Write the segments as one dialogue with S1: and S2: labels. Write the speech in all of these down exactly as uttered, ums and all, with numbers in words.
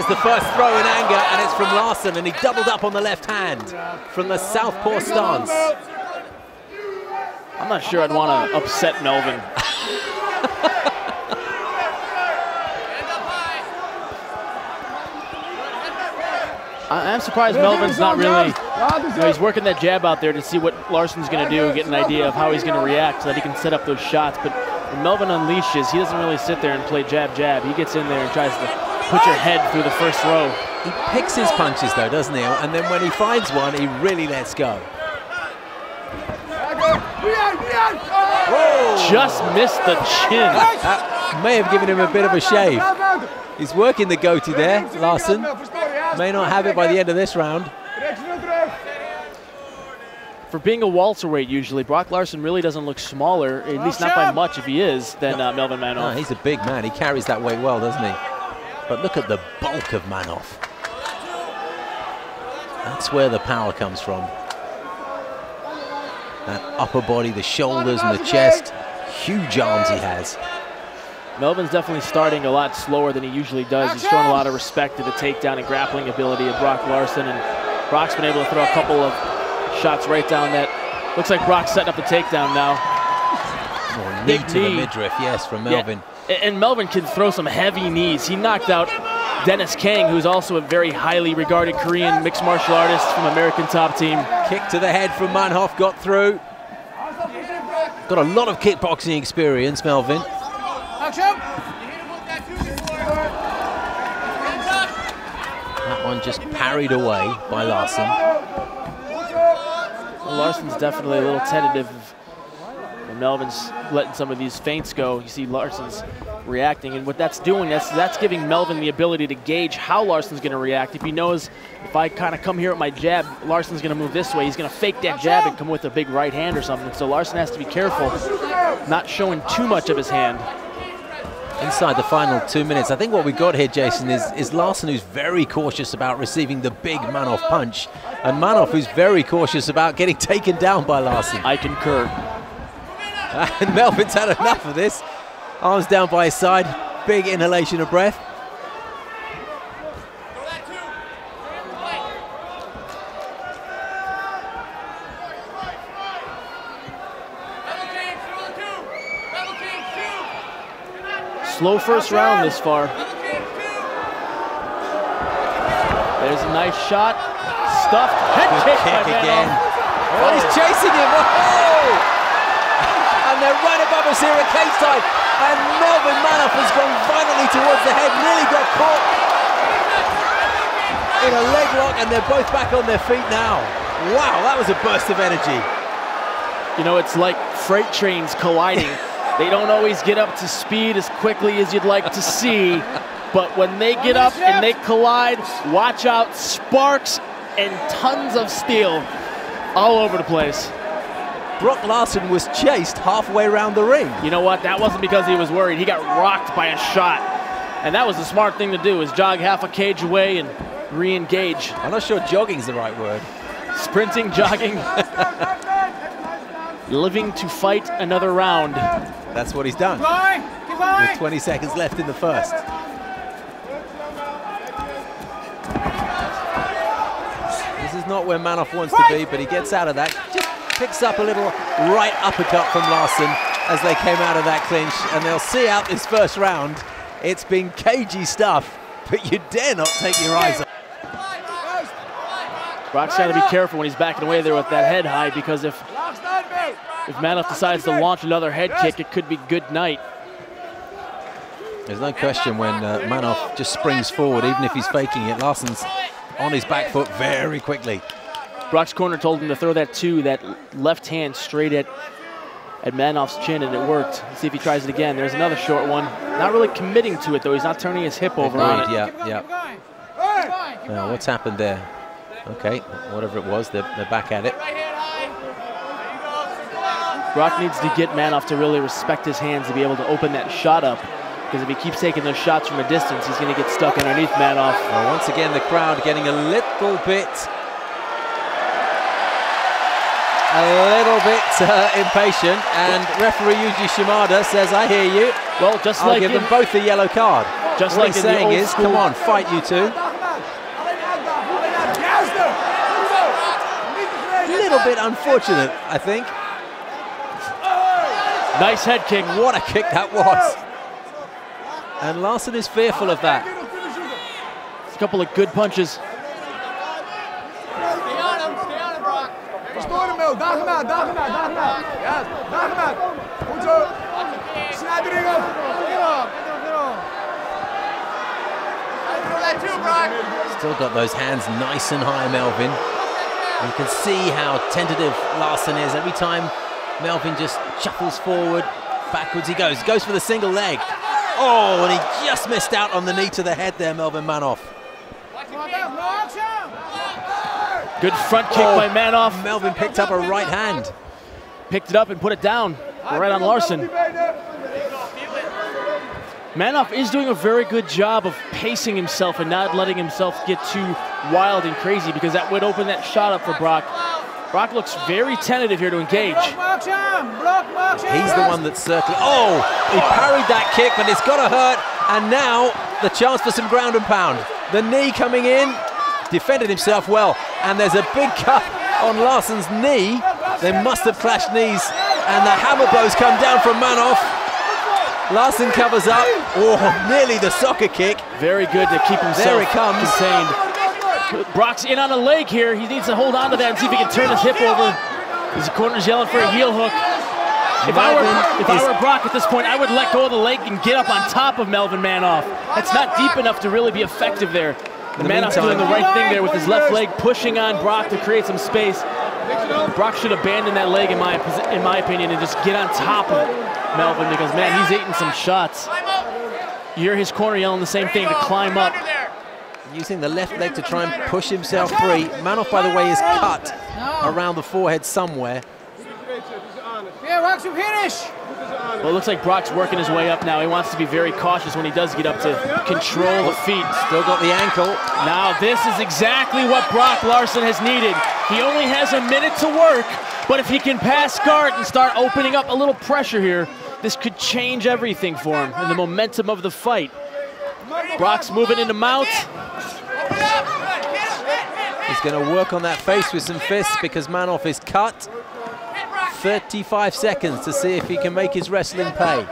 S1: There's the first throw in anger, and it's from Larsson, and he doubled up on the left hand from the southpaw stance.
S2: I'm not sure I'd want to upset Melvin. I'm surprised Melvin's not really, you know, he's working that jab out there to see what Larsson's going to do, get an idea of how he's going to react so that he can set up those shots. But when Melvin unleashes, he doesn't really sit there and play jab, jab. He gets in there and tries to put your head through the first row.
S1: He picks his punches though, doesn't he? And then when he finds one, he really lets go.
S2: Whoa. Just missed the chin.
S1: That may have given him a bit of a shave. He's working the goatee there, Larsson. May not have it by the end of this round.
S2: For being a welterweight, usually, Brock Larsson really doesn't look smaller, at least not by much if he is, than uh, Melvin Manoff.
S1: No, he's a big man. He carries that weight well, doesn't he? But look at the bulk of Manoff. That's where the power comes from. That upper body, the shoulders and the chest. Huge arms he has.
S2: Melvin's definitely starting a lot slower than he usually does. He's showing a lot of respect to the takedown and grappling ability of Brock Larsson, and Brock's been able to throw a couple of shots right down that. Looks like Brock's setting up the takedown now.
S1: Oh, knee to the midriff, yes, from Melvin.
S2: Yeah. And Melvin can throw some heavy knees. He knocked out Dennis Kang, who's also a very highly regarded Korean mixed martial artist from American Top Team.
S1: Kick to the head from Manoff, got through. Got a lot of kickboxing experience, Melvin. That one just parried away by Larsson.
S2: Well, Larsson's definitely a little tentative. When Melvin's letting some of these feints go, you see Larsson's reacting, and what that's doing, that's, that's giving Melvin the ability to gauge how Larsson's going to react. If he knows, if I kind of come here with my jab, Larsson's going to move this way, he's going to fake that jab and come with a big right hand or something. So Larsson has to be careful, not showing too much of his hand.
S1: Inside the final two minutes, I think what we got here, Jason, is, is Larsson, who's very cautious about receiving the big Manoff punch, and Manoff, who's very cautious about getting taken down by Larsson.
S2: I concur.
S1: And Melvin's had enough of this. Arms down by his side, big inhalation of breath.
S2: Slow first round this far. There's a nice shot. Stuffed head kick, kick by
S1: again.
S2: Manoff.
S1: Oh, he's chasing him. Oh! And they're right above us here at cage time. And Melvin Manoff has gone violently towards the head, nearly got caught in a leg lock, and they're both back on their feet now. Wow, that was a burst of energy.
S2: You know, it's like freight trains colliding. They don't always get up to speed as quickly as you'd like to see, but when they get up and they collide, watch out, sparks and tons of steel all over the place.
S1: Brock Larsson was chased halfway around the ring.
S2: You know what? That wasn't because he was worried. He got rocked by a shot, and that was the smart thing to do, is jog half a cage away and re-engage.
S1: I'm not sure jogging's the right word.
S2: Sprinting, jogging. Living to fight another round.
S1: That's what he's done.
S3: Keep going, keep going.
S1: With twenty seconds left in the first. This is not where Manoff wants to be, but he gets out of that. Just picks up a little right uppercut from Larsson as they came out of that clinch, and they'll see out this first round. It's been cagey stuff, but you dare not take your eyes off.
S2: Brock's got to be careful when he's backing away there with that head high, because if If Manoff decides to launch another head kick, it could be good night.
S1: There's no question when uh, Manoff just springs forward, even if he's faking it. Larsson's on his back foot very quickly.
S2: Brock's corner told him to throw that two, that left hand straight at, at Manoff's chin, and it worked. Let's see if he tries it again. There's another short one. Not really committing to it, though. He's not turning his hip over on it.
S1: Yeah, yeah. Now, what's happened there? Okay, whatever it was, they're, they're back at it.
S2: Brock needs to get Manoff to really respect his hands to be able to open that shot up, because if he keeps taking those shots from a distance, he's going to get stuck underneath Manoff.
S1: Well, once again, the crowd getting a little bit, a little bit uh, impatient, and referee Yuji Shimada says, "I hear you."
S2: Well, just
S1: I'll
S2: like
S1: give
S2: in,
S1: them both a yellow card.
S2: Just
S1: what
S2: like
S1: he's
S2: in the
S1: saying
S2: old
S1: is,
S2: school.
S1: come on, fight you two. A little bit unfortunate, I think.
S2: Nice head kick.
S1: What a kick that was. And Larsson is fearful of that.
S2: A couple of good punches.
S3: Stay on him, stay on him, Brock. Verstoor hem, Mil. Daag hem uit, daag hem uit, daag hem uit. Ja, daag hem uit. Goed zo. Snijd de ring op.
S1: Still got those hands nice and high, Melvin. You can see how tentative Larsson is. Every time Melvin just shuffles forward, backwards he goes. Goes for the single leg. Oh, and he just missed out on the knee to the head there, Melvin Manoff.
S2: Good front kick
S1: oh,
S2: by Manoff.
S1: Melvin picked up a right hand.
S2: Picked it up and put it down. Right on Larsson. Manoff is doing a very good job of pacing himself and not letting himself get too wild and crazy, because that would open that shot up for Brock. Brock looks very tentative here to engage.
S1: He's the one that's circling. Oh, he parried that kick, but it's got to hurt. And now the chance for some ground and pound. The knee coming in, defended himself well. And there's a big cut on Larsson's knee. They must have clashed knees. And the hammer blows come down from Manoff. Larsson covers up. Oh, nearly the soccer kick.
S2: Very good to keep himself
S1: there it comes.
S2: contained. Brock's in on a leg here. He needs to hold on to that and see if he can turn his hip over. His corner's yelling for a heel hook. If I were if I were Brock at this point, I would let go of the leg and get up on top of Melvin Manoff. That's not deep enough to really be effective there. The Manoff's doing the right thing there with his left leg, pushing on Brock to create some space. Brock should abandon that leg, in my in my opinion, and just get on top of Melvin, because, man, he's eating some shots. You hear his corner yelling the same thing, to climb up.
S1: Using the left leg to try and push himself free. Manoff, by the way, is cut around the forehead somewhere.
S2: Well, it looks like Brock's working his way up now. He wants to be very cautious when he does get up to control the feet.
S1: Still got the ankle.
S2: Now, this is exactly what Brock Larsson has needed. He only has a minute to work, but if he can pass guard and start opening up a little pressure here, this could change everything for him in the momentum of the fight. Brock's moving into mount.
S1: He's going to work on that face with some fists because Manoff is cut. thirty-five seconds to see if he can make his wrestling pay.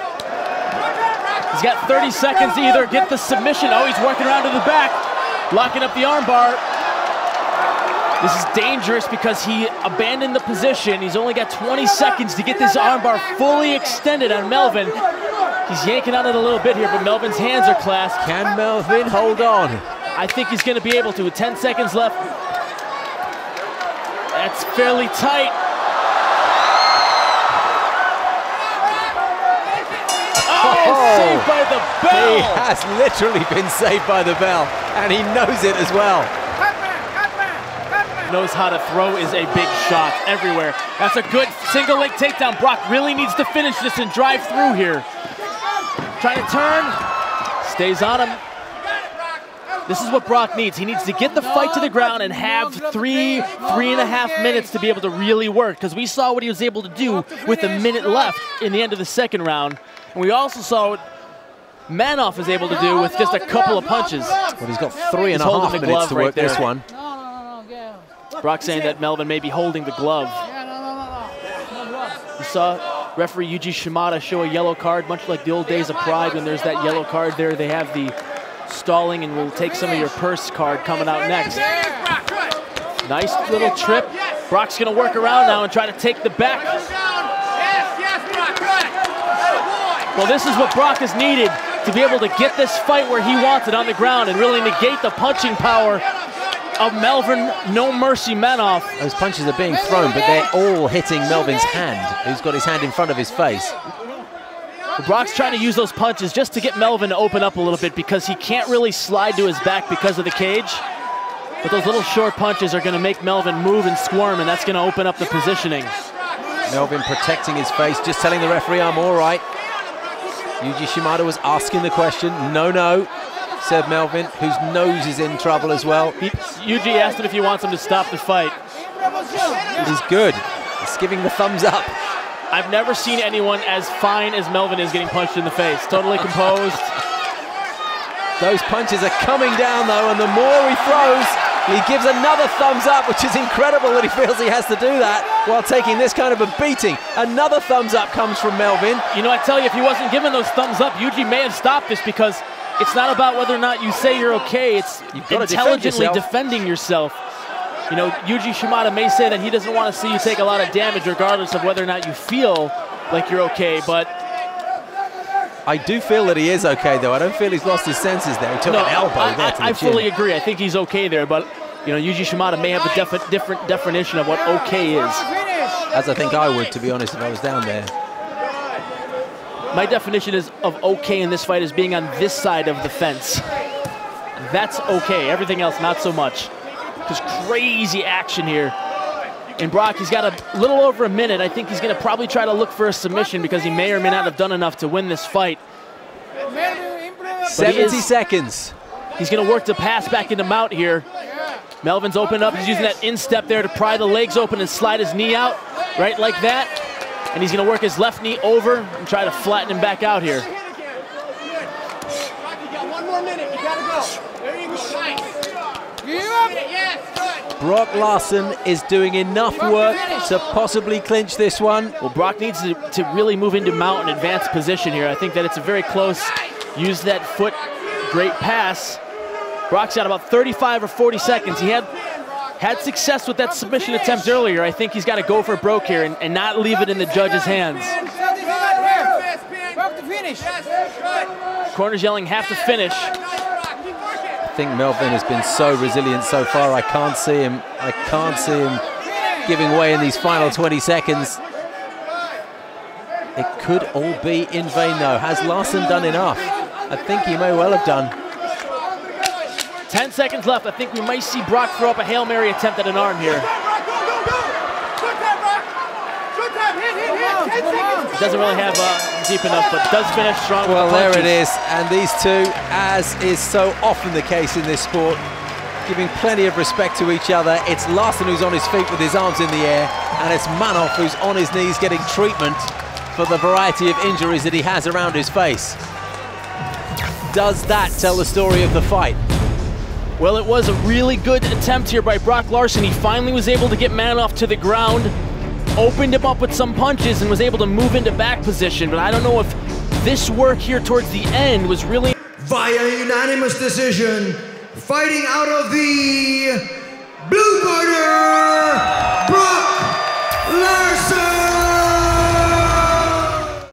S2: He's got thirty seconds to either get the submission. Oh, he's working around to the back, locking up the armbar. This is dangerous because he abandoned the position. He's only got twenty seconds to get this armbar fully extended on Melvin. He's yanking on it a little bit here, but Melvin's hands are clasped.
S1: Can Melvin hold on?
S2: I think he's going to be able to with ten seconds left. That's fairly tight. Oh,
S1: oh,
S2: saved by the bell.
S1: He has literally been saved by the bell, and he knows it as well.
S2: Knows how to throw is a big shot everywhere. That's a good single leg takedown. Brock really needs to finish this and drive through here. Trying to turn, stays on him. This is what Brock needs. He needs to get the fight to the ground and have three, three and a half minutes to be able to really work, because we saw what he was able to do with a minute left in the end of the second round. And we also saw what Manoff is able to do with just a couple of punches.
S1: Well, he's got three and a half minutes to work this one.
S2: Brock saying that Melvin may be holding the glove. You saw referee Yuji Shimada show a yellow card, much like the old days of Pride when there's that yellow card there. They have the stalling and we'll take some of your purse card coming out next. Nice little trip. Brock's gonna work around now and try to take the back. Well, this is what Brock has needed to be able to get this fight where he wants it on the ground and really negate the punching power of Melvin No Mercy Manoff.
S1: Those punches are being thrown, but they're all hitting Melvin's hand, who's got his hand in front of his face.
S2: Well, Brock's trying to use those punches just to get Melvin to open up a little bit because he can't really slide to his back because of the cage. But those little short punches are going to make Melvin move and squirm, and that's going to open up the positioning.
S1: Melvin protecting his face, just telling the referee, I'm all right. Yuji Shimada was asking the question. No, no, said Melvin, whose nose is in trouble as well.
S2: He, Yuji asked him if he wants him to stop the fight.
S1: He's good. He's giving the thumbs up.
S2: I've never seen anyone as fine as Melvin is getting punched in the face. Totally composed.
S1: Those punches are coming down though, and the more he throws, he gives another thumbs up, which is incredible that he feels he has to do that while taking this kind of a beating. Another thumbs up comes from Melvin.
S2: You know, I tell you, if he wasn't giving those thumbs up, Yuji may have stopped this, because it's not about whether or not you say you're okay, it's intelligently
S1: defend
S2: defending yourself. You know, Yuji Shimada may say that he doesn't want to see you take a lot of damage regardless of whether or not you feel like you're okay, but
S1: I do feel that he is okay, though. I don't feel he's lost his senses there. He took
S2: no,
S1: an elbow
S2: I,
S1: there
S2: I,
S1: to the
S2: I
S1: chin.
S2: fully agree. I think he's okay there, but you know, Yuji Shimada may have a defi different definition of what okay is.
S1: As I think I would, to be honest, if I was down there.
S2: My definition is of okay in this fight is being on this side of the fence. That's okay. Everything else, not so much. Because crazy action here. And Brock, he's got a little over a minute. I think he's going to probably try to look for a submission because he may or may not have done enough to win this fight.
S1: seventy seconds.
S2: He's going to work to pass back into mount here. Melvin's opened up. He's using that instep there to pry the legs open and slide his knee out, right like that. And he's going to work his left knee over and try to flatten him back out here.
S3: One more minute, you gotta go. There you go, nice. Yes, good.
S1: Brock Larson is doing enough work to possibly clinch this one.
S2: Well, Brock needs to, to really move into mount and advanced position here. I think that it's a very close, use that foot, great pass. Brock's got about thirty-five or forty seconds. He had had success with that submission attempt earlier. I think he's got to go for broke here and, and not leave it in the judge's hands. Corner's yelling, have to finish.
S1: I think Melvin has been so resilient so far. I can't see him. I can't see him giving way in these final twenty seconds. It could all be in vain though. Has Larson done enough? I think he may well have done.
S2: ten seconds left. I think we might see Brock throw up a Hail Mary attempt at an arm here. Doesn't really have uh, deep enough, but does finish strong.
S1: Well,
S2: with the
S1: there it
S2: punches.
S1: is. And these two, as is so often the case in this sport, giving plenty of respect to each other. It's Larson who's on his feet with his arms in the air, and it's Manoff who's on his knees getting treatment for the variety of injuries that he has around his face. Does that tell the story of the fight?
S2: Well, it was a really good attempt here by Brock Larson. He finally was able to get Manoff to the ground, opened him up with some punches, and was able to move into back position. But I don't know if this work here towards the end was really...
S4: Via unanimous decision, fighting out of the